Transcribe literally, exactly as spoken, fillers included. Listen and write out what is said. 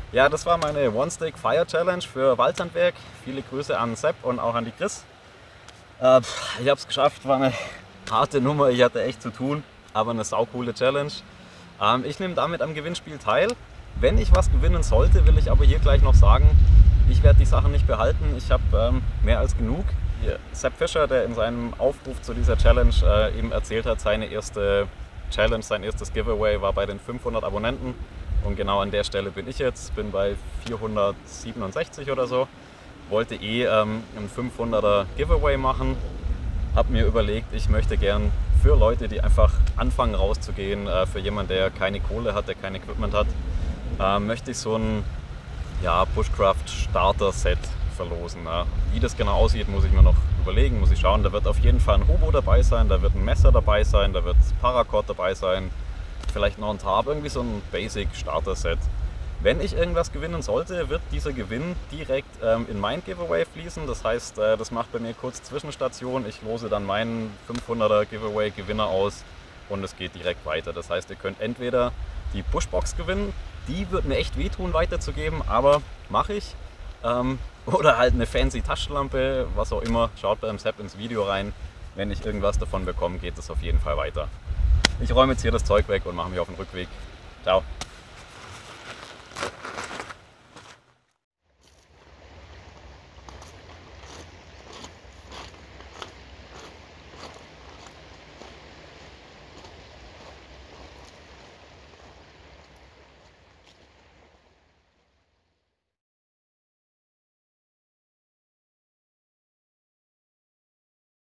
Ja, das war meine One Stick Fire Challenge für Waldsandwerk. Viele Grüße an Sepp und auch an die Chris. Äh, ich habe es geschafft, war eine harte Nummer, ich hatte echt zu tun, aber eine saucoole Challenge. Ähm, ich nehme damit am Gewinnspiel teil. Wenn ich was gewinnen sollte, will ich aber hier gleich noch sagen, ich werde die Sachen nicht behalten. Ich habe ähm, mehr als genug. Hier, Sepp Fischer, der in seinem Aufruf zu dieser Challenge äh, eben erzählt hat, seine erste Challenge, sein erstes Giveaway war bei den fünfhundert Abonnenten. Und genau an der Stelle bin ich jetzt, bin bei vierhundertsiebenundsechzig oder so. Wollte eh ähm, ein fünfhunderter Giveaway machen. Habe mir überlegt, ich möchte gern für Leute, die einfach anfangen rauszugehen, äh, für jemanden, der keine Kohle hat, der kein Equipment hat, äh, möchte ich so ein ja, Bushcraft Starter Set verlosen. Ja. Wie das genau aussieht, muss ich mir noch überlegen, muss ich schauen. Da wird auf jeden Fall ein Hobo dabei sein, da wird ein Messer dabei sein, da wird Paracord dabei sein. Vielleicht noch ein Tarp, irgendwie so ein Basic Starter Set. Wenn ich irgendwas gewinnen sollte, wird dieser Gewinn direkt ähm, in mein Giveaway fließen. Das heißt, äh, das macht bei mir kurz Zwischenstation. Ich lose dann meinen fünfhunderter Giveaway Gewinner aus und es geht direkt weiter. Das heißt, ihr könnt entweder die Bushbox gewinnen, die wird mir echt wehtun weiterzugeben, aber mache ich. Ähm, oder halt eine fancy Taschenlampe, was auch immer. Schaut beim Sepp ins Video rein. Wenn ich irgendwas davon bekomme, geht es auf jeden Fall weiter. Ich räume jetzt hier das Zeug weg und mache mich auf den Rückweg. Ciao.